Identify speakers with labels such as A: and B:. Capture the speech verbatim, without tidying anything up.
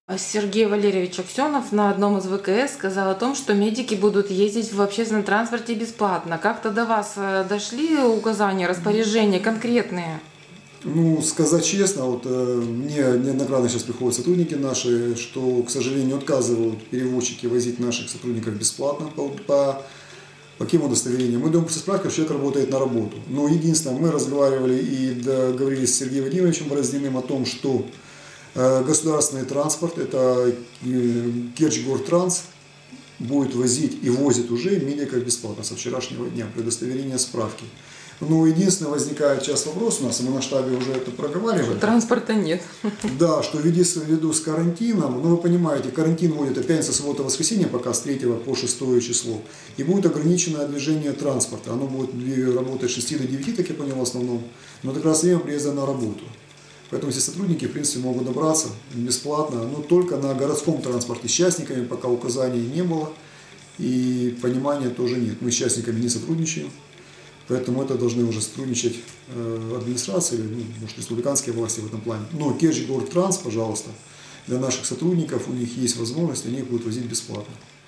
A: Сергей Валерьевич Аксенов на одном из вэ ка эс сказал о том, что медики будут ездить в общественном транспорте бесплатно. Как-то до вас дошли указания, распоряжения конкретные?
B: Ну, сказать честно, вот э, мне неоднократно сейчас приходят сотрудники наши, что, к сожалению, отказывают перевозчики возить наших сотрудников бесплатно по, по, по каким удостоверениям. Мы думаем, со справкой, что человек работает на работу. Но единственное, мы разговаривали и договорились с Сергеем Владимировичем Бороздиным о том, что э, государственный транспорт, это э, Керчь-Гортранс, будет возить и возит уже медиков бесплатно со вчерашнего дня, предоставление справки. Но единственное, возникает сейчас вопрос у нас, и мы на штабе уже это проговаривали.
A: Транспорта нет.
B: Да, что ввиду с карантином, ну вы понимаете, карантин будет от пятницы, суббота, воскресенье, пока с третьего по шестое число. И будет ограниченное движение транспорта. Оно будет работать с шести до девяти, так я понял, в основном. Но это как раз время приезда на работу. Поэтому все сотрудники, в принципе, могут добраться бесплатно, но только на городском транспорте. С частниками пока указаний не было и понимания тоже нет. Мы с частниками не сотрудничаем. Поэтому это должны уже сотрудничать э, администрации, ну, может, республиканские власти в этом плане. Но Керчь-Гортранс, пожалуйста, для наших сотрудников у них есть возможность, они их будут возить бесплатно.